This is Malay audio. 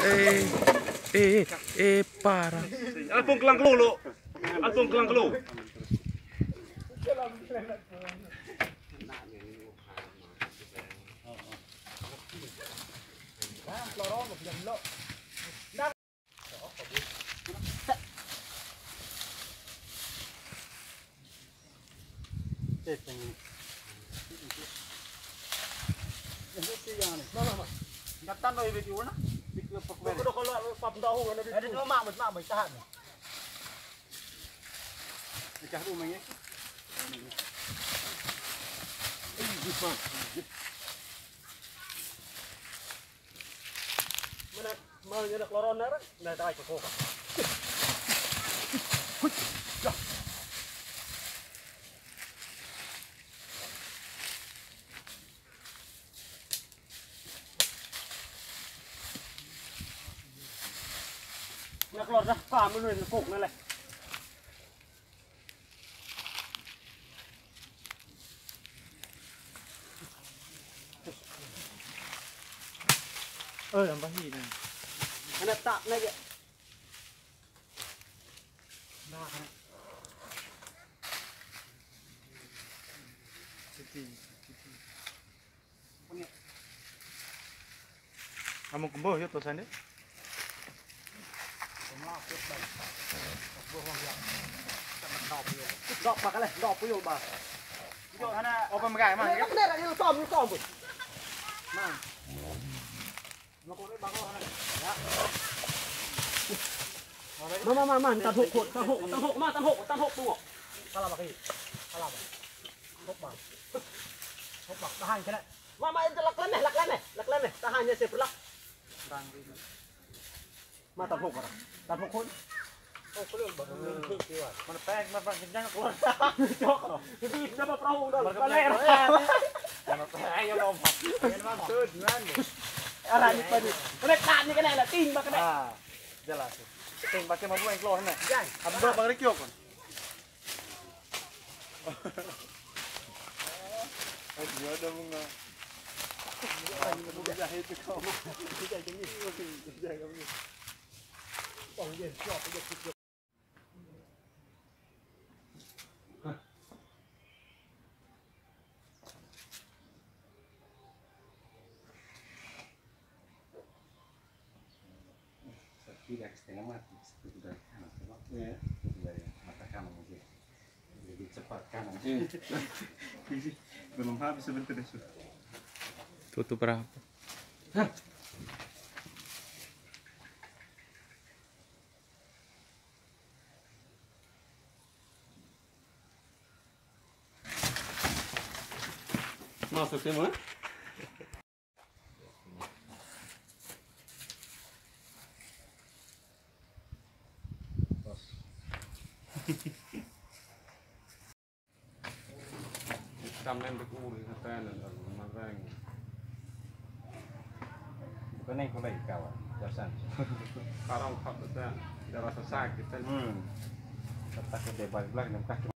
Parah. Alpong kelang kelu lo. Alpong kelang kelu. Ngatan oi video na. Video pak mer. Kalau kalau pap dah orang ada. Ada dua mak tahan. Cah lu main. Mana mana nak loron dah? Nak tak cukup. Nak keluar dah, pam dulu ni kokนั่นแหละ Yang bahi ni. Anak tak lagi. Nah. Siti. Kamu kemboh ya tulisan dia? Dok pak lah, dok puyul bah. Yo ana apa megai mah. Nak kena ni tom pun. Mang. Nak kau ni bangun ana. Ya. Ma, tan hok tu. Salah bagi. Salah. Hok bak tahan kena. Ma itu lak lem. Tahannya saya perlak. Bang. Ma tan hok bara. Tan hok kun. Oh, belum baru ni kiwa. Mana peng mana kenyang keluar. Jok no. Jadi dapat perahu dah. Balik. Mana peng ayo lompat. Maksud man. Arah ni pa ni. Kena kat ni kena lah ting ba kena. Ah. Jelas. Ting pakai mabu yang keluar na. Jangan. Abdo bang Rikyo kon. Ay, ada bunga. Ay, jahit kau. Tidak jadi. Jangan ni. Oh, ye, siap. Tidak setengah mati seperti dari kanan, Ya. dari mata kanan mungkin lebih cepat kanan. Belum habis sebentar dah. Tutup berapa? Masuk semua. Sampai berkumpul di sana dan mereng. Bukan yang kau lagi kawan, jasan. Sekarang kau sudah rasa sakit kan? Tetap ke debat belakang